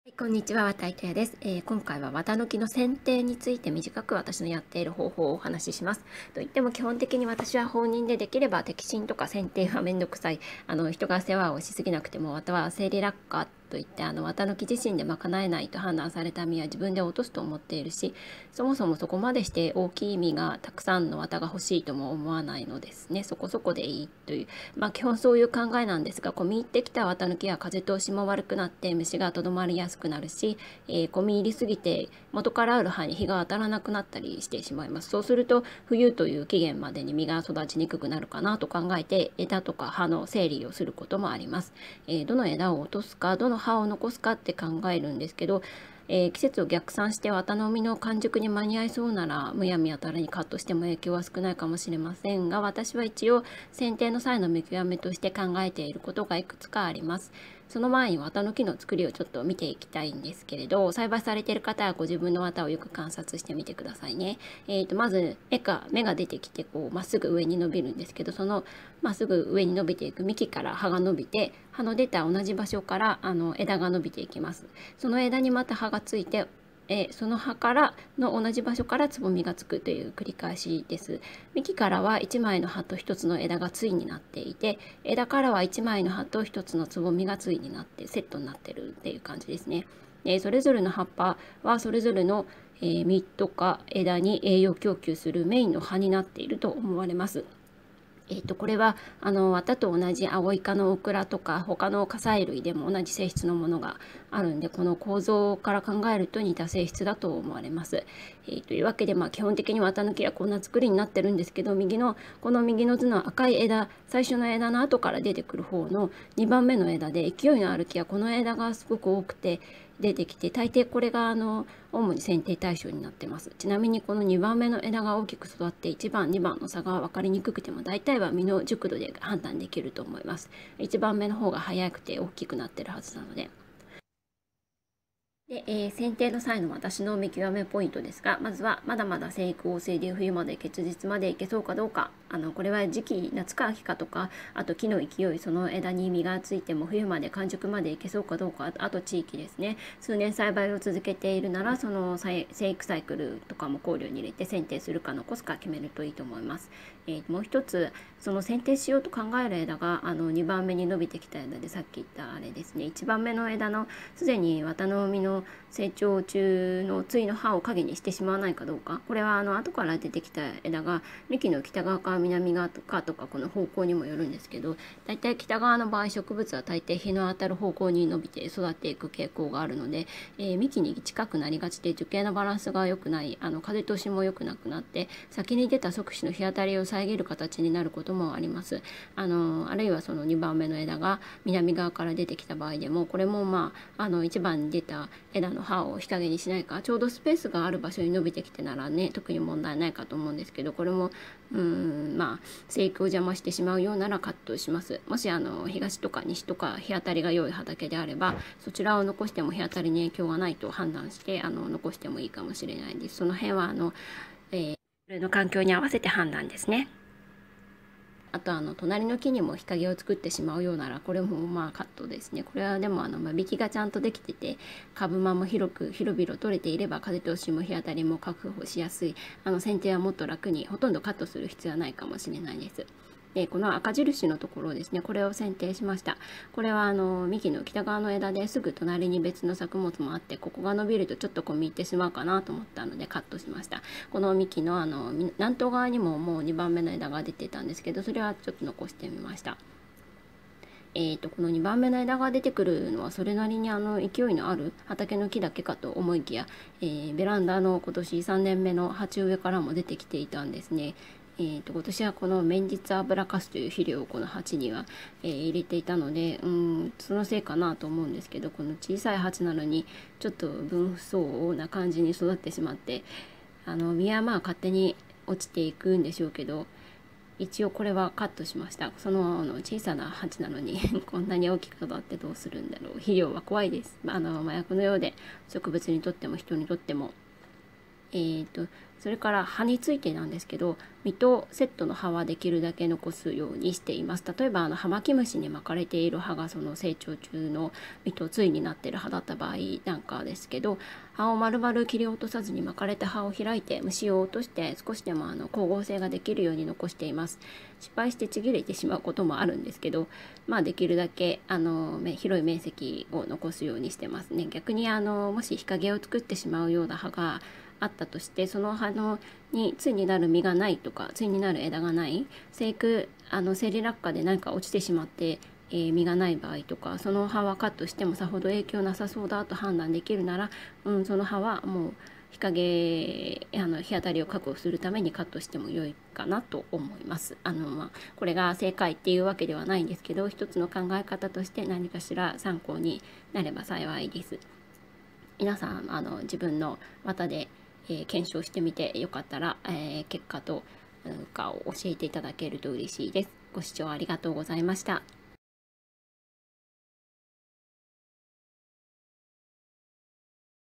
こんにちは、綿井彩です。今回は綿抜きの剪定について短く私のやっている方法をお話しします。といっても基本的に私は放任でできれば摘心とか剪定はめんどくさい。人が世話をしすぎなくても綿は生理落下といって綿抜き自身で賄えないと判断された実は自分で落とすと思っているし、そもそもそこまでして大きい実がたくさんの綿が欲しいとも思わないのですね。そこそこでいいという、基本そういう考えなんですが、込み入ってきた綿抜きは風通しも悪くなって虫がとどまりやすくなるし、込み入りすぎて元からある葉に日が当たらなくなったりしてしまいます。そうすると冬という期限までに実が育ちにくくなるかなと考えて枝とか葉の整理をすることもあります。どの枝を落とすかどの葉を残すかって考えるんですけど、季節を逆算して綿の実の完熟に間に合いそうならむやみやたらにカットしても影響は少ないかもしれませんが、私は一応剪定の際の見極めとして考えていることがいくつかあります。その前に綿の木の作りをちょっと見ていきたいんですけれど、栽培されている方はご自分の綿をよく観察してみてくださいね。まず芽が出てきてまっすぐ上に伸びるんですけど、そのまっすぐ上に伸びていく幹から葉が伸びて、葉の出た同じ場所から枝が伸びていきます。その枝にまた葉がついて、その葉からの同じ場所からつぼみがつくという繰り返しです。幹からは1枚の葉と1つの枝が対になっていて、枝からは1枚の葉と1つのつぼみが対になってセットになってるっていう感じですね。それぞれの葉っぱはそれぞれの実とか枝に栄養供給するメインの葉になっていると思われます。これは綿と同じアオイ科のオクラとか他の果菜類でも同じ性質のものがあるんで、この構造から考えると似た性質だと思われます。というわけで、基本的に綿抜きはこんな作りになってるんですけど、この右の図の赤い枝、最初の枝の後から出てくる方の2番目の枝で勢いのある木はこの枝がすごく多くて出てきて、大抵これが主に剪定対象になってます。ちなみにこの2番目の枝が大きく育って1番2番の差が分かりにくくても、大体は実の熟度で判断できると思います。1番目の方が早くて大きくなってるはずなので。剪定の際の私の見極めポイントですが、まずはまだまだ生育旺盛で冬まで結実までいけそうかどうか。これは時期、夏か秋かとか、あと木の勢い、その枝に実がついても冬まで完熟までいけそうかどうか、あと地域ですね。数年栽培を続けているなら、その生育サイクルとかも考慮に入れて剪定するか残すか決めるといいと思います。もう一つ、その剪定しようと考える枝が2番目に伸びてきた枝で、さっき言ったあれですね、1番目の枝のすでに綿の実の成長中の対の葉を影にしてしまわないかどうか。これは後から出てきた枝が幹の北側か南側かとか、この方向にもよるんですけど、だいたい北側の場合植物は大抵日の当たる方向に伸びて育っていく傾向があるので、幹に近くなりがちで樹形のバランスが良くない、風通しも良くなくなって先に出た側枝の日当たりを遮る形になることもあります。あるいはその2番目の枝が南側から出てきた場合でも、これも1番に出た枝の葉を日陰にしないか、ちょうどスペースがある場所に伸びてきてならね、特に問題ないかと思うんですけど、これも生育を邪魔してしまうようならカットします。もし東とか西とか日当たりが良い畑であれば、そちらを残しても日当たりに影響がないと判断して残してもいいかもしれないです。その辺はそれの環境に合わせて判断ですね。あと隣の木にも日陰を作ってしまうようなら、これもカットですね。これはでも間引きがちゃんとできてて、株間も広々取れていれば風通しも日当たりも確保しやすい。剪定はもっと楽にほとんどカットする必要はないかもしれないです。この赤印のところですね、これを剪定しました。これは幹の北側の枝ですぐ隣に別の作物もあって、ここが伸びるとちょっと込み入ってしまうかなと思ったのでカットしました。この幹の南東側にももう2番目の枝が出てたんですけど、それはちょっと残してみました。この2番目の枝が出てくるのはそれなりに勢いのある畑の木だけかと思いきや、ベランダの今年3年目の鉢植えからも出てきていたんですね。今年はこの綿実油かすという肥料をこの鉢には、入れていたので、そのせいかなと思うんですけど、この小さい鉢なのにちょっと分不相応な感じに育ってしまって、実は勝手に落ちていくんでしょうけど、一応これはカットしました。その小さな鉢なのにこんなに大きく育ってどうするんだろう。肥料は怖いです。麻薬のようで、植物にとっても人にとっても。 それから葉についてなんですけど、実とセットの葉はできるだけ残すようにしています。例えばハマキムシに巻かれている葉がその成長中の実と対になっている葉だった場合なんかですけど、葉を丸々切り落とさずに巻かれた葉を開いて虫を落として少しでも光合成ができるように残しています。失敗してちぎれてしまうこともあるんですけど、できるだけ広い面積を残すようにしてますね。逆にもし日陰を作ってしまうような葉があったとして、その葉に対になる実がないとか対になる枝がない、生理落下で何か落ちてしまって、実がない場合とか、その葉はカットしてもさほど影響なさそうだと判断できるなら、その葉はもう日当たりを確保するためにカットしても良いかなと思います。これが正解っていうわけではないんですけど、一つの考え方として何かしら参考になれば幸いです。皆さん自分の綿で検証してみてよかったら、結果とかを教えていただけると嬉しいです。ご視聴ありがとうございました。